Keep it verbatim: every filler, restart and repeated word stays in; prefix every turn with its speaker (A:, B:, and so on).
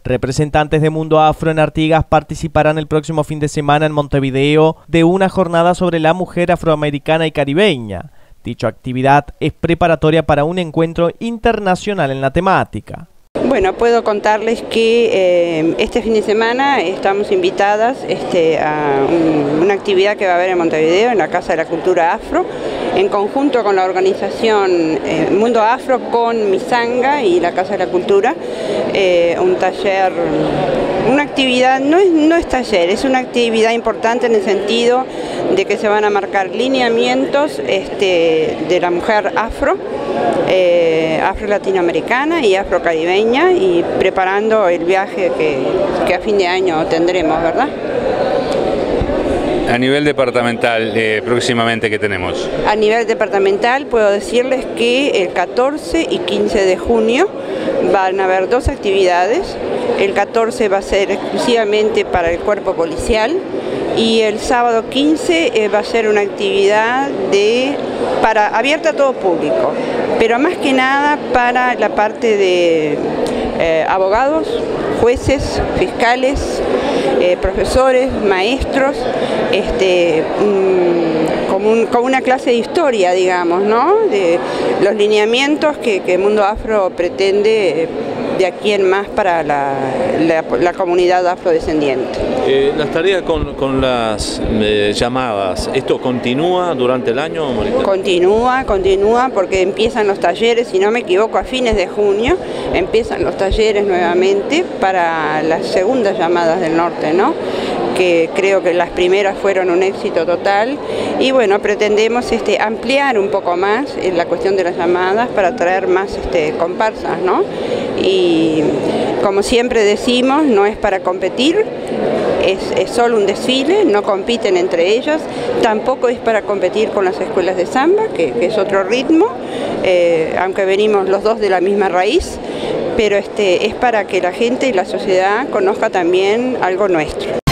A: Representantes de Mundo Afro en Artigas participarán el próximo fin de semana en Montevideo de una jornada sobre la mujer afroamericana y caribeña. Dicha actividad es preparatoria para un encuentro internacional en la temática.
B: Bueno, puedo contarles que eh, este fin de semana estamos invitadas este, a un, una actividad que va a haber en Montevideo, en la Casa de la Cultura Afro, en conjunto con la organización eh, Mundo Afro, con Misanga y la Casa de la Cultura, eh, un taller, una actividad, no es, no es taller, es una actividad importante en el sentido de que se van a marcar lineamientos este, de la mujer afro, eh, afro-latinoamericana y afro-caribeña, y preparando el viaje que, que a fin de año tendremos, ¿verdad?
C: A nivel departamental, eh, próximamente, ¿qué tenemos?
B: A nivel departamental puedo decirles que el catorce y quince de junio van a haber dos actividades. El catorce va a ser exclusivamente para el cuerpo policial y el sábado quince eh, va a ser una actividad de, para, abierta a todo público, pero más que nada para la parte de eh, abogados, jueces, fiscales, eh, profesores, maestros, este, mm, como, un, como una clase de historia, digamos, ¿no? De los lineamientos que, que Mundo Afro pretende eh, de aquí en más para la, la, la comunidad afrodescendiente.
D: Eh, las tareas con, con las eh, llamadas, ¿esto continúa durante el año, Mónica?
B: Continúa, continúa porque empiezan los talleres, si no me equivoco, a fines de junio, empiezan los talleres nuevamente para las segundas llamadas del norte, ¿no? Que creo que las primeras fueron un éxito total, y bueno, pretendemos este, ampliar un poco más en la cuestión de las llamadas para traer más este, comparsas, ¿no? Y como siempre decimos, no es para competir, es, es solo un desfile, no compiten entre ellas, tampoco es para competir con las escuelas de samba, que, que es otro ritmo, eh, aunque venimos los dos de la misma raíz, pero este, es para que la gente y la sociedad conozca también algo nuestro.